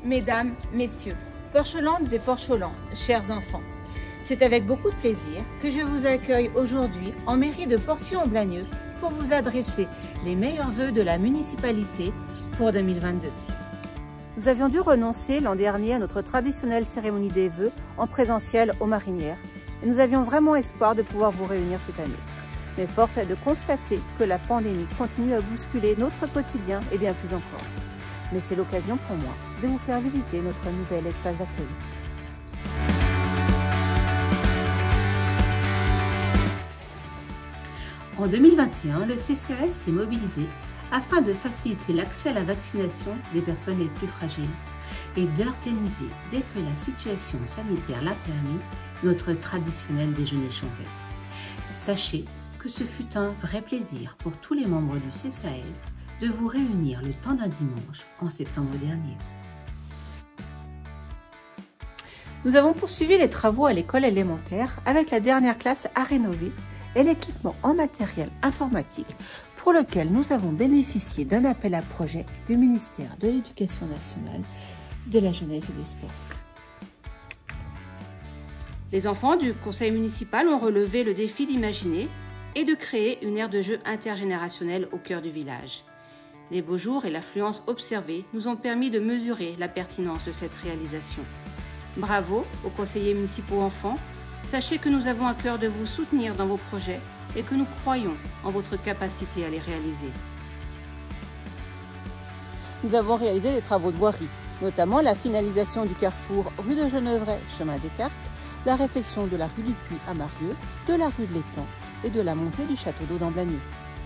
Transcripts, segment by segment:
Mesdames, Messieurs, Porchelandes et Porchelans, chers enfants, c'est avec beaucoup de plaisir que je vous accueille aujourd'hui en mairie de Porcy-en-Blagneux pour vous adresser les meilleurs vœux de la municipalité pour 2022. Nous avions dû renoncer l'an dernier à notre traditionnelle cérémonie des vœux en présentiel aux Marinières et nous avions vraiment espoir de pouvoir vous réunir cette année. Mais force est de constater que la pandémie continue à bousculer notre quotidien et bien plus encore. Mais c'est l'occasion pour moi de vous faire visiter notre nouvel espace d'accueil. En 2021, le CCAS s'est mobilisé afin de faciliter l'accès à la vaccination des personnes les plus fragiles et d'organiser, dès que la situation sanitaire l'a permis, notre traditionnel déjeuner champêtre. Sachez que ce fut un vrai plaisir pour tous les membres du CCAS de vous réunir le temps d'un dimanche en septembre dernier. Nous avons poursuivi les travaux à l'école élémentaire avec la dernière classe à rénover et l'équipement en matériel informatique pour lequel nous avons bénéficié d'un appel à projet du ministère de l'Éducation nationale, de la jeunesse et des sports. Les enfants du conseil municipal ont relevé le défi d'imaginer et de créer une aire de jeu intergénérationnelle au cœur du village. Les beaux jours et l'affluence observée nous ont permis de mesurer la pertinence de cette réalisation. Bravo aux conseillers municipaux enfants, sachez que nous avons à cœur de vous soutenir dans vos projets et que nous croyons en votre capacité à les réaliser. Nous avons réalisé des travaux de voirie, notamment la finalisation du carrefour rue de Geneuvrais, chemin des Cartes, la réfection de la rue du Puy à Marieux, de la rue de l'Étang et de la montée du château d'eau d'Amblagneux.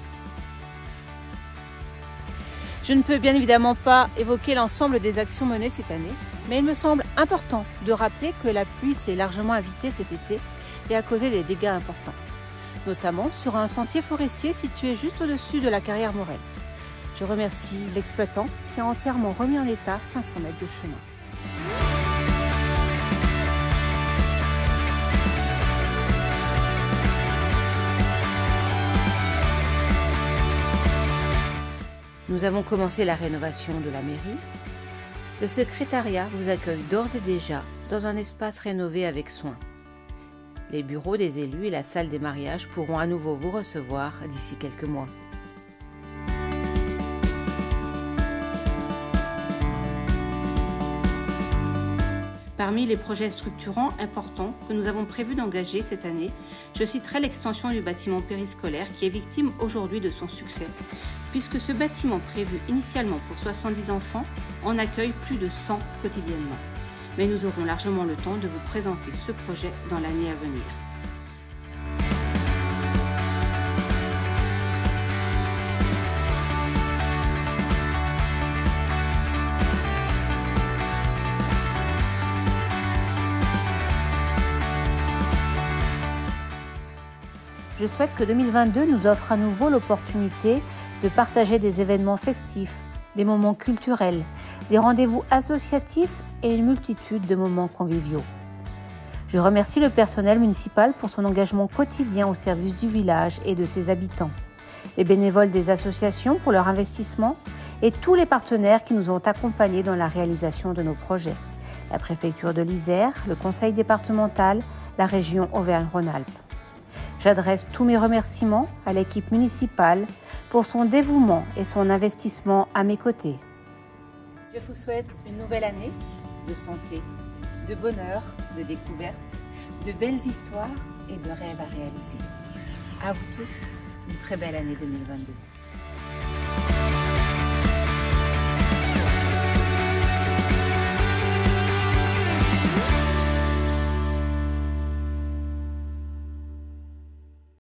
Je ne peux bien évidemment pas évoquer l'ensemble des actions menées cette année, mais il me semble important de rappeler que la pluie s'est largement invitée cet été et a causé des dégâts importants, notamment sur un sentier forestier situé juste au-dessus de la carrière Morel. Je remercie l'exploitant qui a entièrement remis en état 500 mètres de chemin. Nous avons commencé la rénovation de la mairie. Le secrétariat vous accueille d'ores et déjà dans un espace rénové avec soin. Les bureaux des élus et la salle des mariages pourront à nouveau vous recevoir d'ici quelques mois. Parmi les projets structurants importants que nous avons prévu d'engager cette année, je citerai l'extension du bâtiment périscolaire qui est victime aujourd'hui de son succès, puisque ce bâtiment prévu initialement pour 70 enfants en accueille plus de 100 quotidiennement. Mais nous aurons largement le temps de vous présenter ce projet dans l'année à venir. Je souhaite que 2022 nous offre à nouveau l'opportunité de partager des événements festifs, des moments culturels, des rendez-vous associatifs et une multitude de moments conviviaux. Je remercie le personnel municipal pour son engagement quotidien au service du village et de ses habitants, les bénévoles des associations pour leur investissement et tous les partenaires qui nous ont accompagnés dans la réalisation de nos projets, la préfecture de l'Isère, le conseil départemental, la région Auvergne-Rhône-Alpes. J'adresse tous mes remerciements à l'équipe municipale pour son dévouement et son investissement à mes côtés. Je vous souhaite une nouvelle année de santé, de bonheur, de découvertes, de belles histoires et de rêves à réaliser. À vous tous, une très belle année 2022.